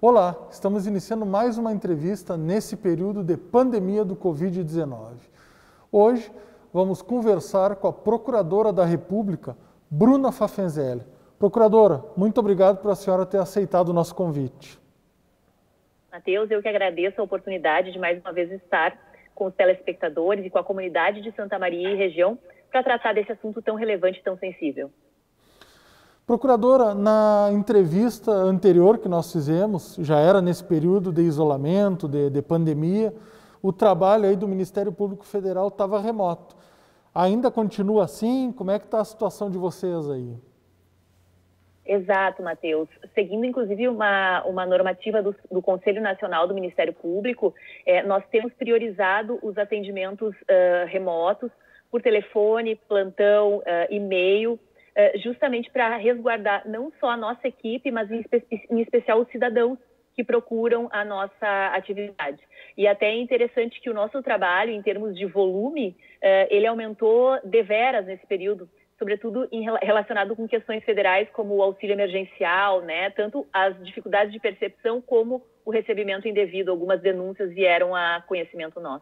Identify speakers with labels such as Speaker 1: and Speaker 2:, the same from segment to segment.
Speaker 1: Olá, estamos iniciando mais uma entrevista nesse período de pandemia do Covid-19. Hoje vamos conversar com a Procuradora da República, Bruna Pfaffenzelli. Procuradora, muito obrigado por a senhora ter aceitado o nosso convite.
Speaker 2: Matheus, eu que agradeço a oportunidade de mais uma vez estar com os telespectadores e com a comunidade de Santa Maria e região para tratar desse assunto tão relevante e tão sensível.
Speaker 1: Procuradora, na entrevista anterior que nós fizemos, já era nesse período de isolamento, de pandemia, o trabalho aí do Ministério Público Federal estava remoto. Ainda continua assim? Como é que está a situação de vocês aí?
Speaker 2: Exato, Matheus. Seguindo, inclusive, uma normativa do Conselho Nacional do Ministério Público, nós temos priorizado os atendimentos remotos por telefone, plantão, e-mail, justamente para resguardar não só a nossa equipe, mas em especial os cidadãos que procuram a nossa atividade. E até é interessante que o nosso trabalho, em termos de volume, ele aumentou deveras nesse período, sobretudo relacionado com questões federais como o auxílio emergencial, né? Tanto as dificuldades de percepção como o recebimento indevido. Algumas denúncias vieram a conhecimento nosso.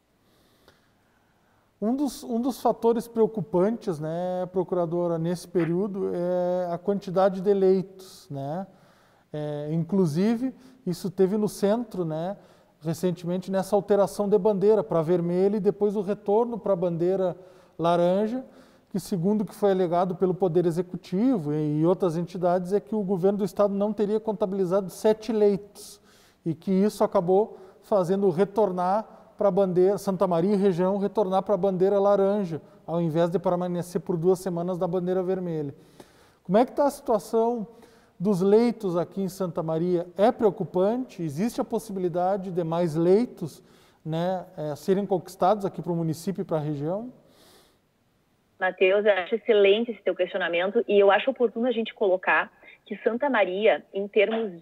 Speaker 1: Um dos fatores preocupantes, né, Procuradora, nesse período é a quantidade de leitos, né? Inclusive, isso teve no centro, né, recentemente, nessa alteração de bandeira para vermelha e depois o retorno para a bandeira laranja, que segundo o que foi alegado pelo Poder Executivo e outras entidades, é que o governo do Estado não teria contabilizado 7 leitos e que isso acabou fazendo retornar para a bandeira, Santa Maria e região, retornar para a bandeira laranja, ao invés de permanecer por 2 semanas na bandeira vermelha. Como é que está a situação dos leitos aqui em Santa Maria? É preocupante? Existe a possibilidade de mais leitos, né, serem conquistados aqui para o município e para a região?
Speaker 2: Matheus, eu acho excelente esse teu questionamento e eu acho oportuno a gente colocar que Santa Maria, em termos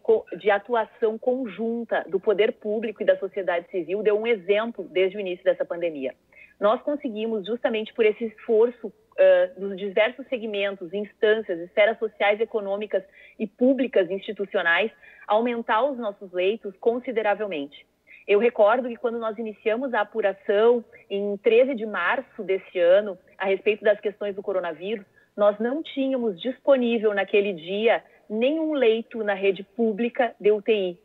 Speaker 2: de atuação conjunta do poder público e da sociedade civil, deu um exemplo desde o início dessa pandemia. Nós conseguimos, justamente por esse esforço dos diversos segmentos, instâncias, esferas sociais, econômicas e públicas institucionais, aumentar os nossos leitos consideravelmente. Eu recordo que quando nós iniciamos a apuração, em 13 de março deste ano, a respeito das questões do coronavírus, nós não tínhamos disponível naquele dia nenhum leito na rede pública de UTI.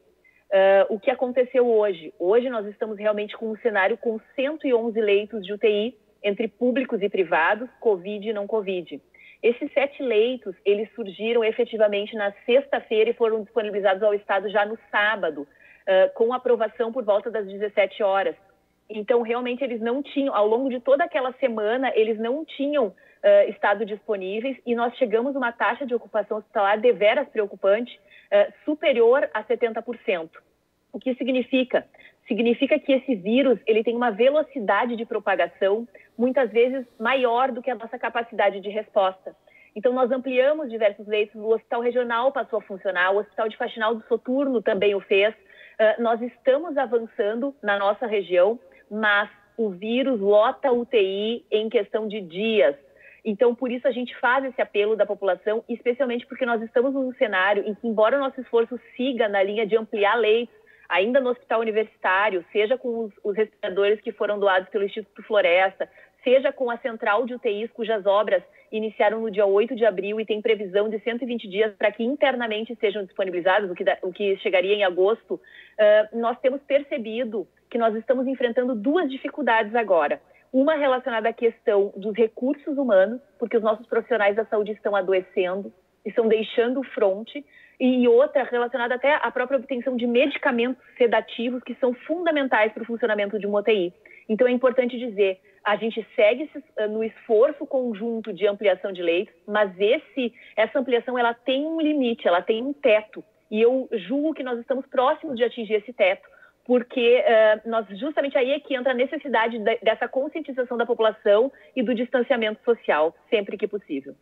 Speaker 2: O que aconteceu hoje? Hoje nós estamos realmente com um cenário com 111 leitos de UTI, entre públicos e privados, Covid e não Covid. Esses 7 leitos, eles surgiram efetivamente na sexta-feira e foram disponibilizados ao Estado já no sábado, com aprovação por volta das 17 horas. Então, realmente, eles não tinham, ao longo de toda aquela semana, eles não tinham estado disponíveis e nós chegamos a uma taxa de ocupação hospitalar deveras preocupante, superior a 70%. O que significa? Significa que esse vírus ele tem uma velocidade de propagação muitas vezes maior do que a nossa capacidade de resposta. Então, nós ampliamos diversos leitos, o Hospital Regional passou a funcionar, o Hospital de Faxinal do Soturno também o fez. Nós estamos avançando na nossa região, mas o vírus lota a UTI em questão de dias. Então, por isso a gente faz esse apelo da população, especialmente porque nós estamos num cenário em que, embora o nosso esforço siga na linha de ampliar leitos, ainda no hospital universitário, seja com os respiradores que foram doados pelo Instituto Floresta, seja com a central de UTIs, cujas obras iniciaram no dia 8 de abril e tem previsão de 120 dias para que internamente sejam disponibilizados, o que chegaria em agosto, nós temos percebido que nós estamos enfrentando 2 dificuldades agora. Uma relacionada à questão dos recursos humanos, porque os nossos profissionais da saúde estão adoecendo, estão deixando o fronte, e outra relacionada até à própria obtenção de medicamentos sedativos que são fundamentais para o funcionamento de uma UTI. Então, é importante dizer, a gente segue no esforço conjunto de ampliação de leitos, mas essa ampliação ela tem um limite, ela tem um teto. E eu julgo que nós estamos próximos de atingir esse teto, porque nós justamente aí é que entra a necessidade dessa conscientização da população e do distanciamento social, sempre que possível.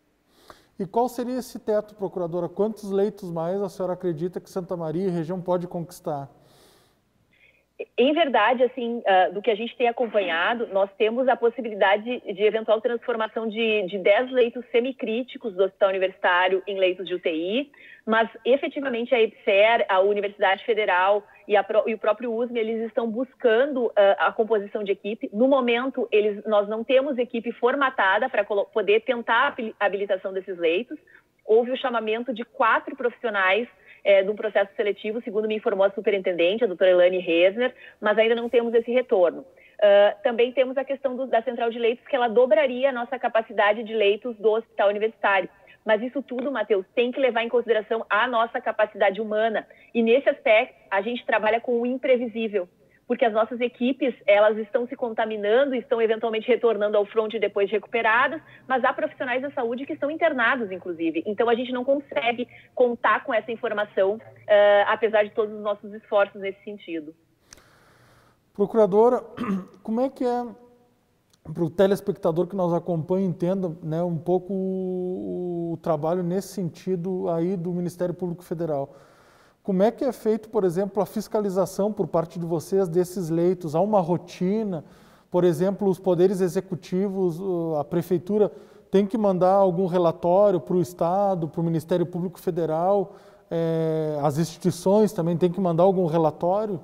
Speaker 1: E qual seria esse teto, Procuradora? Quantos leitos mais a senhora acredita que Santa Maria e região pode conquistar?
Speaker 2: Em verdade, assim, do que a gente tem acompanhado, nós temos a possibilidade de eventual transformação de 10 leitos semicríticos do Hospital Universitário em leitos de UTI, mas efetivamente a EBSER, a Universidade Federal e o próprio USM, eles estão buscando a composição de equipe. No momento, nós não temos equipe formatada para poder tentar a habilitação desses leitos. Houve o chamamento de 4 profissionais de um processo seletivo, segundo me informou a superintendente, a doutora Elane Resner, mas ainda não temos esse retorno. Também temos a questão da central de leitos, que ela dobraria a nossa capacidade de leitos do hospital universitário. Mas isso tudo, Matheus, tem que levar em consideração a nossa capacidade humana. E nesse aspecto, a gente trabalha com o imprevisível, porque as nossas equipes, elas estão se contaminando, estão eventualmente retornando ao fronte depois de recuperadas, mas há profissionais da saúde que estão internados, inclusive. Então, a gente não consegue contar com essa informação, apesar de todos os nossos esforços nesse sentido.
Speaker 1: Procuradora, como é que é, para o telespectador que nos acompanha, entenda, né, um pouco o trabalho nesse sentido aí do Ministério Público Federal? Como é que é feito, por exemplo, a fiscalização por parte de vocês desses leitos? Há uma rotina? Por exemplo, os poderes executivos, a Prefeitura tem que mandar algum relatório para o Estado, para o Ministério Público Federal? As instituições também têm que mandar algum relatório?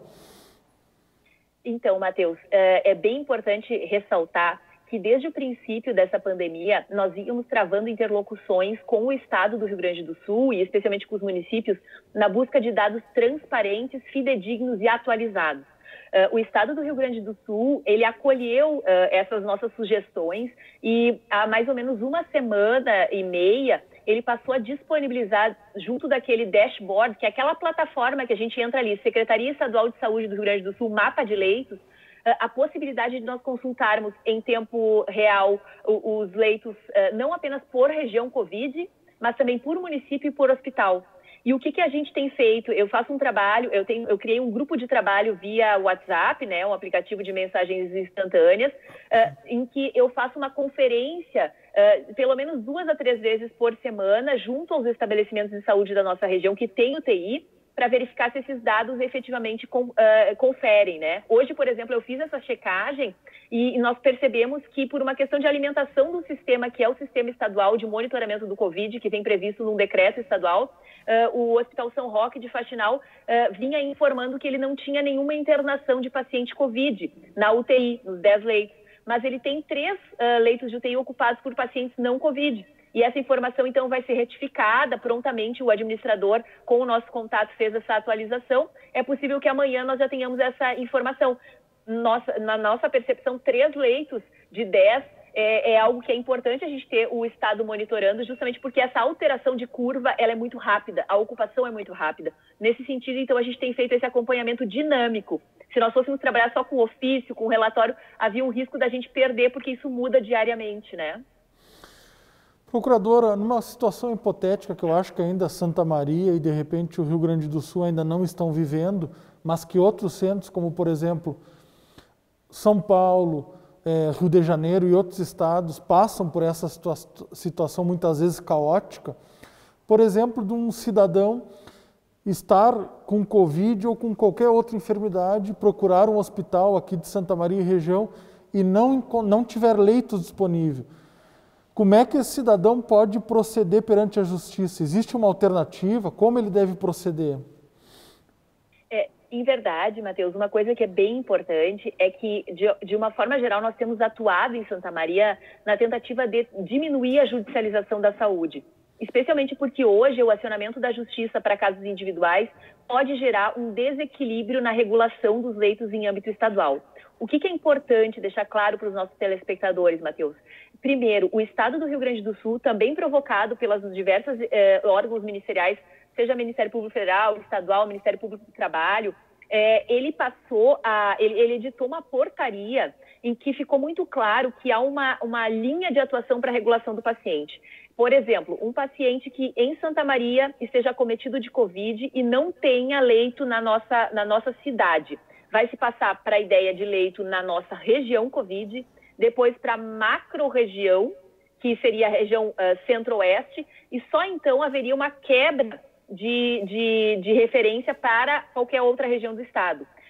Speaker 2: Então, Matheus, é bem importante ressaltar que desde o princípio dessa pandemia, nós íamos travando interlocuções com o Estado do Rio Grande do Sul e especialmente com os municípios na busca de dados transparentes, fidedignos e atualizados. O Estado do Rio Grande do Sul, ele acolheu essas nossas sugestões e há mais ou menos 1,5 semanas, ele passou a disponibilizar junto daquele dashboard, que é aquela plataforma que a gente entra ali, Secretaria Estadual de Saúde do Rio Grande do Sul, mapa de leitos, a possibilidade de nós consultarmos em tempo real os leitos, não apenas por região Covid, mas também por município e por hospital. E o que a gente tem feito? Eu faço um trabalho, eu criei um grupo de trabalho via WhatsApp, né, um aplicativo de mensagens instantâneas, em que eu faço uma conferência, pelo menos 2 a 3 vezes por semana, junto aos estabelecimentos de saúde da nossa região que tem UTI, para verificar se esses dados efetivamente conferem, né? Hoje, por exemplo, eu fiz essa checagem e nós percebemos que por uma questão de alimentação do sistema, que é o sistema estadual de monitoramento do Covid, que vem previsto num decreto estadual, o Hospital São Roque de Faxinal vinha informando que ele não tinha nenhuma internação de paciente Covid na UTI, nos 10 leitos, mas ele tem 3 leitos de UTI ocupados por pacientes não Covid. E essa informação, então, vai ser retificada prontamente. O administrador, com o nosso contato, fez essa atualização. É possível que amanhã nós já tenhamos essa informação. Na nossa percepção, 3 leitos de 10 é algo que é importante a gente ter o Estado monitorando, justamente porque essa alteração de curva ela é muito rápida, a ocupação é muito rápida. Nesse sentido, então, a gente tem feito esse acompanhamento dinâmico. Se nós fôssemos trabalhar só com ofício, com relatório, havia um risco da gente perder, porque isso muda diariamente, né?
Speaker 1: Procuradora, numa situação hipotética que eu acho que ainda Santa Maria e, de repente, o Rio Grande do Sul ainda não estão vivendo, mas que outros centros, como, por exemplo, São Paulo, Rio de Janeiro e outros estados passam por essa situação muitas vezes caótica, por exemplo, de um cidadão estar com Covid ou com qualquer outra enfermidade, procurar um hospital aqui de Santa Maria e região e não tiver leitos disponíveis. Como é que esse cidadão pode proceder perante a justiça? Existe uma alternativa? Como ele deve proceder?
Speaker 2: Em verdade, Matheus, uma coisa que é bem importante é que, de uma forma geral, nós temos atuado em Santa Maria na tentativa de diminuir a judicialização da saúde. Especialmente porque hoje o acionamento da justiça para casos individuais pode gerar um desequilíbrio na regulação dos leitos em âmbito estadual. O que é importante deixar claro para os nossos telespectadores, Matheus? Primeiro, o Estado do Rio Grande do Sul, também provocado pelas diversas órgãos ministeriais, seja Ministério Público Federal, Estadual, Ministério Público do Trabalho, ele editou uma portaria em que ficou muito claro que há uma linha de atuação para a regulação do paciente. Por exemplo, um paciente que em Santa Maria esteja acometido de Covid e não tenha leito na nossa cidade, vai se passar para a ideia de leito na nossa região Covid, depois para a macro-região, que seria a região centro-oeste, e só então haveria uma quebra de referência para qualquer outra região do estado.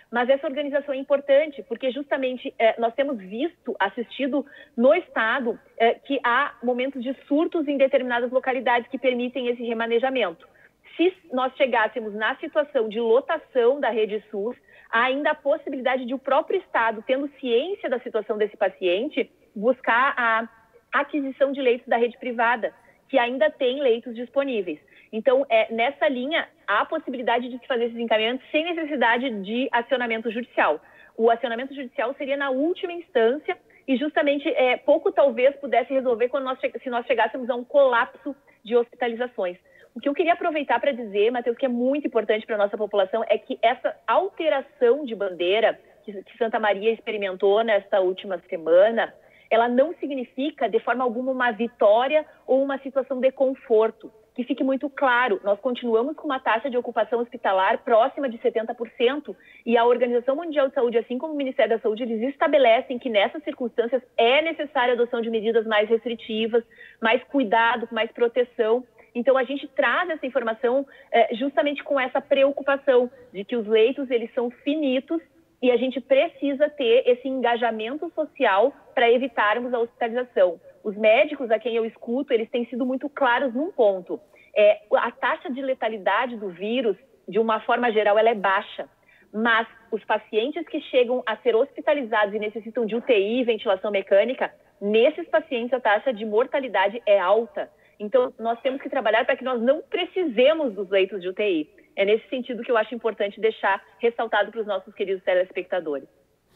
Speaker 2: Mas essa organização é importante, porque justamente nós temos assistido no Estado que há momentos de surtos em determinadas localidades que permitem esse remanejamento. Se nós chegássemos na situação de lotação da rede SUS, há ainda a possibilidade de o próprio Estado, tendo ciência da situação desse paciente, buscar a aquisição de leitos da rede privada, que ainda tem leitos disponíveis. Então, nessa linha, há a possibilidade de se fazer esses encaminhamentos sem necessidade de acionamento judicial. O acionamento judicial seria na última instância e justamente pouco talvez pudesse resolver se nós chegássemos a um colapso de hospitalizações. O que eu queria aproveitar para dizer, Matheus, que é muito importante para a nossa população, é que essa alteração de bandeira que Santa Maria experimentou nesta última semana, ela não significa de forma alguma uma vitória ou uma situação de conforto. Que fique muito claro, nós continuamos com uma taxa de ocupação hospitalar próxima de 70% e a Organização Mundial de Saúde, assim como o Ministério da Saúde, eles estabelecem que nessas circunstâncias é necessária a adoção de medidas mais restritivas, mais cuidado, mais proteção. Então, a gente traz essa informação justamente com essa preocupação de que os leitos eles são finitos e a gente precisa ter esse engajamento social para evitarmos a hospitalização. Os médicos a quem eu escuto, eles têm sido muito claros num ponto. A taxa de letalidade do vírus, de uma forma geral, ela é baixa. Mas os pacientes que chegam a ser hospitalizados e necessitam de UTI, ventilação mecânica, nesses pacientes a taxa de mortalidade é alta. Então, nós temos que trabalhar para que nós não precisemos dos leitos de UTI. É nesse sentido que eu acho importante deixar ressaltado para os nossos queridos telespectadores.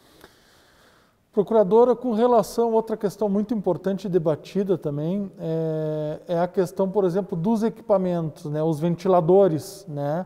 Speaker 1: Procuradora, com relação a outra questão muito importante e debatida também, é a questão, por exemplo, dos equipamentos, né, os ventiladores, né?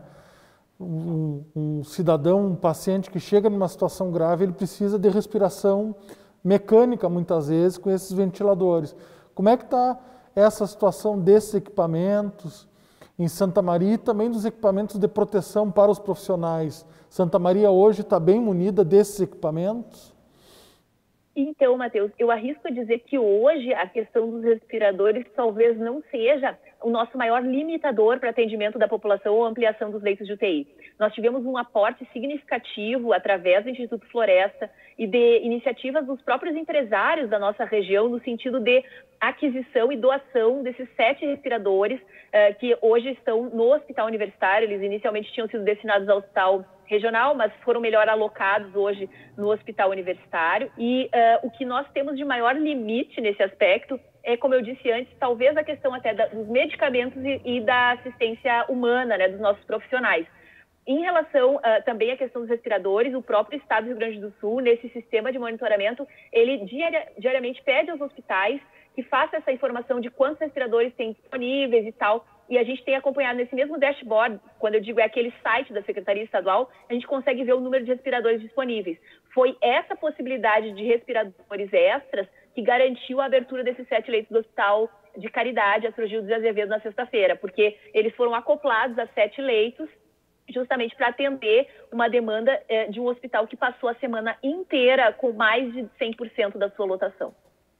Speaker 1: Um cidadão, um paciente que chega numa situação grave, ele precisa de respiração mecânica, muitas vezes, com esses ventiladores. Como é que está essa situação desses equipamentos em Santa Maria e também dos equipamentos de proteção para os profissionais? Santa Maria hoje está bem munida desses equipamentos?
Speaker 2: Então, Matheus, eu arrisco a dizer que hoje a questão dos respiradores talvez não seja o nosso maior limitador para atendimento da população ou ampliação dos leitos de UTI. Nós tivemos um aporte significativo através do Instituto Floresta e de iniciativas dos próprios empresários da nossa região no sentido de aquisição e doação desses 7 respiradores que hoje estão no Hospital Universitário. Eles inicialmente tinham sido destinados ao Hospital Regional, mas foram melhor alocados hoje no Hospital Universitário. E o que nós temos de maior limite nesse aspecto é, como eu disse antes, talvez a questão até dos medicamentos e da assistência humana, né, dos nossos profissionais. Em relação também à questão dos respiradores, o próprio Estado do Rio Grande do Sul, nesse sistema de monitoramento, ele diariamente pede aos hospitais que faça essa informação de quantos respiradores tem disponíveis e tal. E a gente tem acompanhado nesse mesmo dashboard, quando eu digo aquele site da Secretaria Estadual, a gente consegue ver o número de respiradores disponíveis. Foi essa possibilidade de respiradores extras que garantiu a abertura desses 7 leitos do Hospital de Caridade, Astrogildo de Azevedo, na sexta-feira, porque eles foram acoplados a 7 leitos, justamente para atender uma demanda de um hospital que passou a semana inteira com mais de 100% da sua lotação.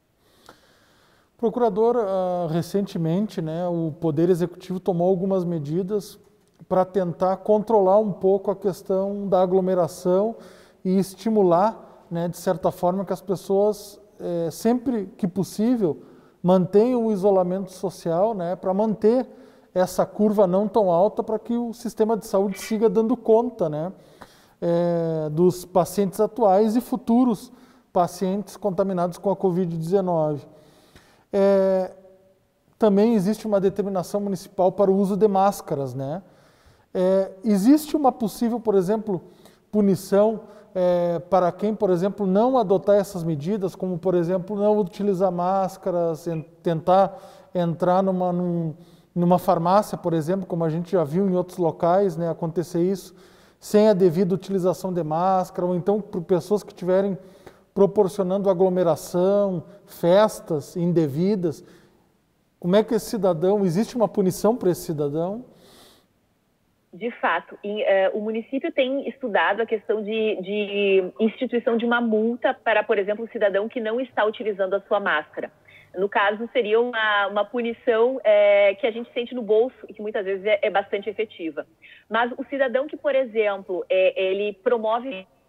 Speaker 1: Procurador, recentemente, né, o Poder Executivo tomou algumas medidas para tentar controlar um pouco a questão da aglomeração e estimular, né, de certa forma, que as pessoas, sempre que possível, mantenham o isolamento social, né, para manter essa curva não tão alta para que o sistema de saúde siga dando conta, né, dos pacientes atuais e futuros pacientes contaminados com a Covid-19. Também existe uma determinação municipal para o uso de máscaras, né? Existe uma possível, por exemplo, punição para quem, por exemplo, não adotar essas medidas, como, por exemplo, não utilizar máscaras, tentar entrar numa farmácia, por exemplo, como a gente já viu em outros locais, né, acontecer isso, sem a devida utilização de máscara, ou então por pessoas que estiverem proporcionando aglomeração, festas indevidas. Como é que esse cidadão, existe uma punição para esse cidadão?
Speaker 2: De fato, o município tem estudado a questão de instituição de uma multa para, por exemplo, o cidadão que não está utilizando a sua máscara. No caso, seria uma punição que a gente sente no bolso e que muitas vezes é bastante efetiva. Mas o cidadão que, por exemplo, ele promove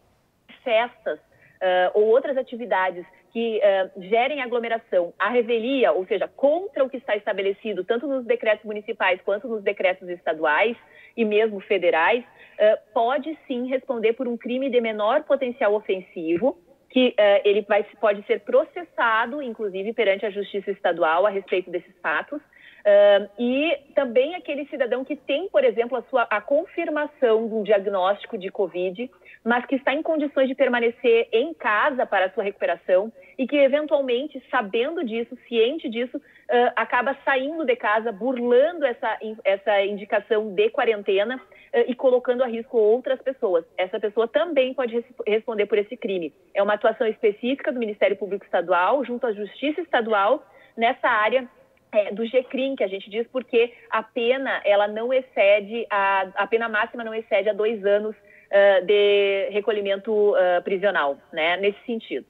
Speaker 2: festas ou outras atividades que gerem aglomeração, a revelia, ou seja, contra o que está estabelecido, tanto nos decretos municipais quanto nos decretos estaduais e mesmo federais, pode sim responder por um crime de menor potencial ofensivo, que ele pode ser processado, inclusive, perante a Justiça Estadual a respeito desses fatos. E também aquele cidadão que tem, por exemplo, a confirmação de um diagnóstico de Covid, mas que está em condições de permanecer em casa para a sua recuperação e que, eventualmente, sabendo disso, ciente disso, acaba saindo de casa, burlando essa indicação de quarentena e colocando a risco outras pessoas. Essa pessoa também pode responder por esse crime. É uma atuação específica do Ministério Público Estadual, junto à Justiça Estadual, nessa área do GCRIM, que a gente diz, porque a pena, ela não excede, a pena máxima não excede a 2 anos de recolhimento prisional, né, nesse sentido.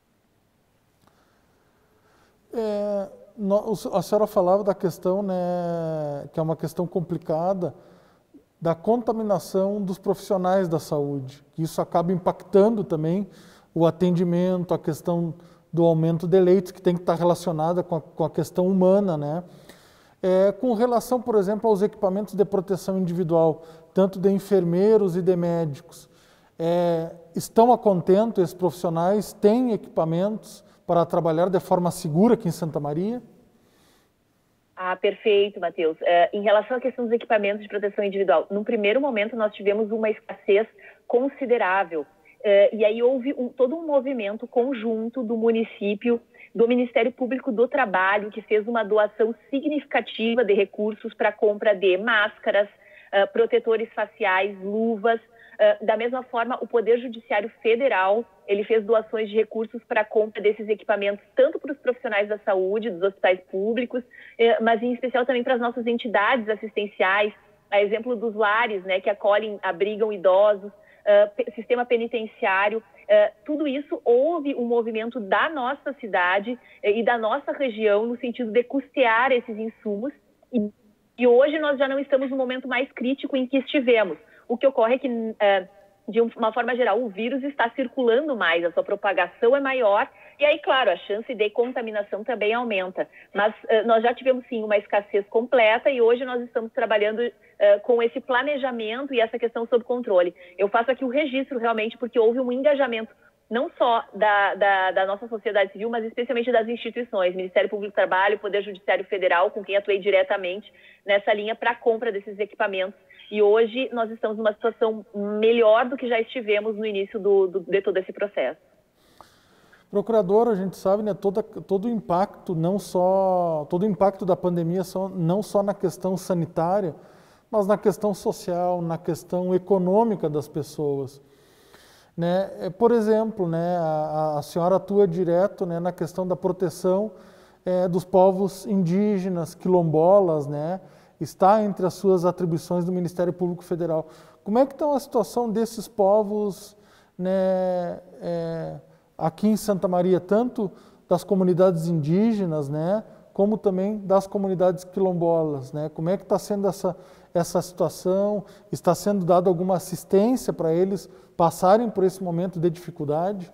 Speaker 1: A senhora falava da questão, né, que é uma questão complicada, da contaminação dos profissionais da saúde, que isso acaba impactando também o atendimento, a questão do aumento de leitos, que tem que estar relacionada com a questão humana, né? Com relação, por exemplo, aos equipamentos de proteção individual, tanto de enfermeiros e de médicos, estão a contento, esses profissionais têm equipamentos para trabalhar de forma segura aqui em Santa Maria?
Speaker 2: Perfeito, Matheus. Em relação à questão dos equipamentos de proteção individual, no primeiro momento nós tivemos uma escassez considerável. E aí houve todo um movimento conjunto do município, do Ministério Público do Trabalho, que fez uma doação significativa de recursos para a compra de máscaras, protetores faciais, luvas. Da mesma forma, o Poder Judiciário Federal, ele fez doações de recursos para a compra desses equipamentos, tanto para os profissionais da saúde, dos hospitais públicos, mas em especial também para as nossas entidades assistenciais, a exemplo dos lares, né, que acolhem, abrigam idosos, sistema penitenciário. Tudo isso houve um movimento da nossa cidade e da nossa região no sentido de custear esses insumos, e hoje nós já não estamos no momento mais crítico em que estivemos. O que ocorre é que, de uma forma geral, o vírus está circulando mais, a sua propagação é maior, e aí, claro, a chance de contaminação também aumenta. Mas nós já tivemos, sim, uma escassez completa, e hoje nós estamos trabalhando com esse planejamento e essa questão sob controle. Eu faço aqui o registro, realmente, porque houve um engajamento não só da nossa sociedade civil, mas especialmente das instituições, Ministério Público do Trabalho, Poder Judiciário Federal, com quem atuei diretamente nessa linha para a compra desses equipamentos. E hoje nós estamos numa situação melhor do que já estivemos no início de todo esse processo.
Speaker 1: Procuradora, a gente sabe, né, todo o impacto, todo o impacto da pandemia, não só na questão sanitária, mas na questão social, na questão econômica das pessoas. Né? Por exemplo, né, a senhora atua direto, né, na questão da proteção dos povos indígenas, quilombolas, né? Está entre as suas atribuições do Ministério Público Federal. Como é que está a situação desses povos, né, aqui em Santa Maria, tanto das comunidades indígenas, né, como também das comunidades quilombolas, né? Como é que está sendo essa situação? Está sendo dada alguma assistência para eles passarem por esse momento de dificuldade?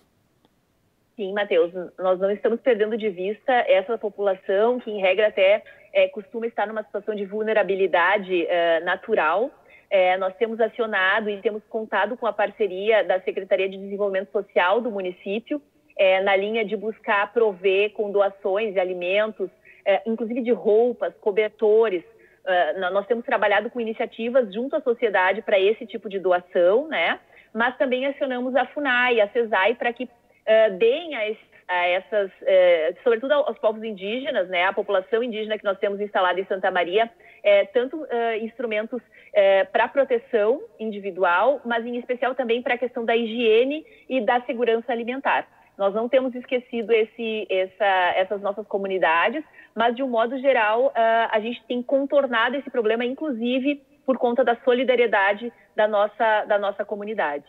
Speaker 2: Sim, Matheus, nós não estamos perdendo de vista essa população que, em regra, até costuma estar numa situação de vulnerabilidade natural. Nós temos acionado e temos contado com a parceria da Secretaria de Desenvolvimento Social do município, na linha de buscar prover com doações de alimentos, inclusive de roupas, cobertores. Nós temos trabalhado com iniciativas junto à sociedade para esse tipo de doação, né? Mas também acionamos a FUNAI, a CESAI, para que deem a essas, sobretudo aos povos indígenas, né, a população indígena que nós temos instalada em Santa Maria, tanto instrumentos para proteção individual, mas em especial também para a questão da higiene e da segurança alimentar. Nós não temos esquecido essas nossas comunidades, mas de um modo geral a gente tem contornado esse problema, inclusive por conta da solidariedade da nossa comunidade.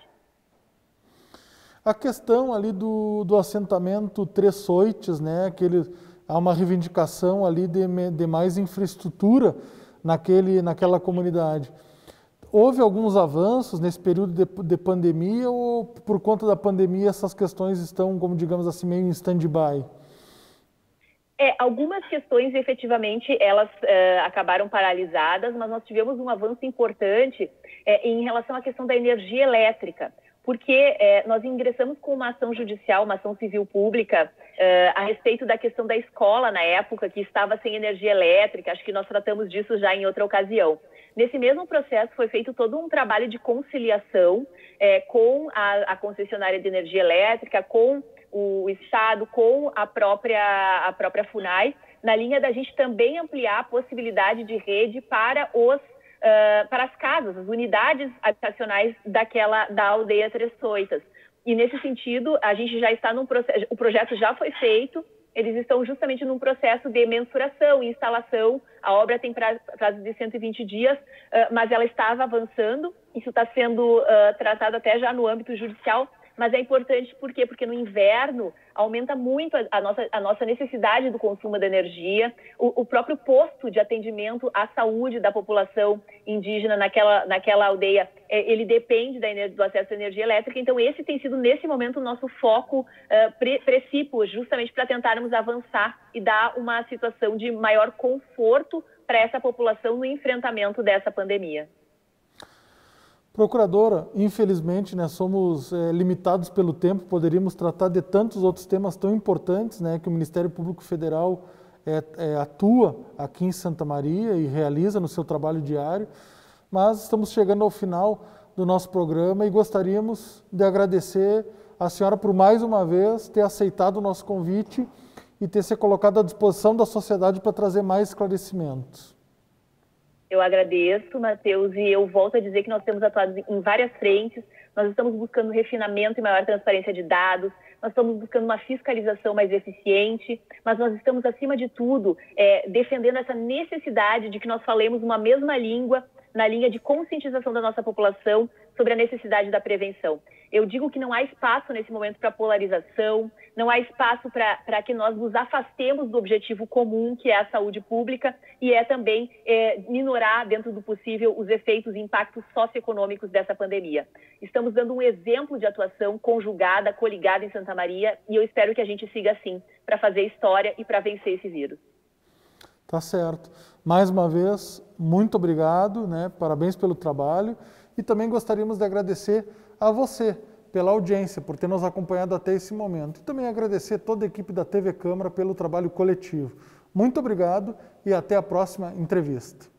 Speaker 1: A questão ali do assentamento Três Soites, né, há uma reivindicação ali de mais infraestrutura naquela comunidade. houve alguns avanços nesse período de pandemia ou por conta da pandemia essas questões estão, como digamos assim, meio em stand-by?
Speaker 2: Algumas questões, efetivamente, elas acabaram paralisadas, mas nós tivemos um avanço importante em relação à questão da energia elétrica, porque nós ingressamos com uma ação judicial, uma ação civil pública, a respeito da questão da escola, na época, que estava sem energia elétrica. Acho que nós tratamos disso já em outra ocasião. Nesse mesmo processo foi feito todo um trabalho de conciliação com a concessionária de energia elétrica, com o Estado, com a própria FUNAI, na linha da gente também ampliar a possibilidade de rede para as casas, as unidades habitacionais da aldeia Três Soitas. E nesse sentido, a gente já está num processo, o projeto já foi feito, eles estão justamente num processo de mensuração e instalação. A obra tem prazo de 120 dias, mas ela estava avançando. Isso está sendo tratado até já no âmbito judicial. Mas é importante por quê? Porque no inverno aumenta muito a nossa necessidade do consumo da energia. O próprio posto de atendimento à saúde da população indígena naquela aldeia, ele depende do acesso à energia elétrica. Então, esse tem sido, nesse momento, o nosso foco precípio, justamente para tentarmos avançar e dar uma situação de maior conforto para essa população no enfrentamento dessa pandemia.
Speaker 1: Procuradora, infelizmente, né, somos limitados pelo tempo, poderíamos tratar de tantos outros temas tão importantes, né, que o Ministério Público Federal atua aqui em Santa Maria e realiza no seu trabalho diário, mas estamos chegando ao final do nosso programa e gostaríamos de agradecer a senhora por mais uma vez ter aceitado o nosso convite e ter se colocado à disposição da sociedade para trazer mais esclarecimentos.
Speaker 2: Eu agradeço, Matheus, e eu volto a dizer que nós temos atuado em várias frentes. Nós estamos buscando refinamento e maior transparência de dados, nós estamos buscando uma fiscalização mais eficiente, mas nós estamos, acima de tudo, defendendo essa necessidade de que nós falemos uma mesma língua, na linha de conscientização da nossa população sobre a necessidade da prevenção. Eu digo que não há espaço nesse momento para polarização, não há espaço para que nós nos afastemos do objetivo comum, que é a saúde pública, e também minorar, dentro do possível, os efeitos e impactos socioeconômicos dessa pandemia. Estamos dando um exemplo de atuação conjugada, coligada em Santa Maria, e eu espero que a gente siga assim, para fazer história e para vencer esse vírus.
Speaker 1: Tá certo. Mais uma vez, muito obrigado, né? Parabéns pelo trabalho e também gostaríamos de agradecer a você pela audiência, por ter nos acompanhado até esse momento. E também agradecer toda a equipe da TV Câmara pelo trabalho coletivo. Muito obrigado e até a próxima entrevista.